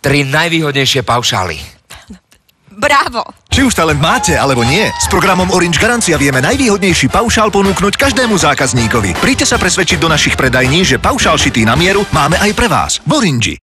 3 najvýhodnejšie paušály. Bravo! Či už talent máte, alebo nie, s programom Orange Garancia vieme najvýhodnejší paušál ponúknuť každému zákazníkovi. Príďte sa presvedčiť do našich predajní, že paušál šitý na mieru máme aj pre vás. V Orange.